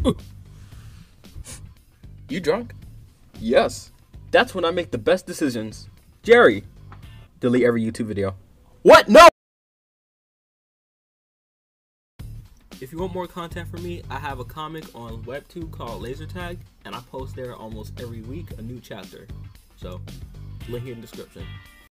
You drunk? Yes. That's when I make the best decisions. Jerry, delete every YouTube video. What? No! If you want more content from me, I have a comic on Webtoon called Laser Tag, and I post there almost every week a new chapter. So, link in the description.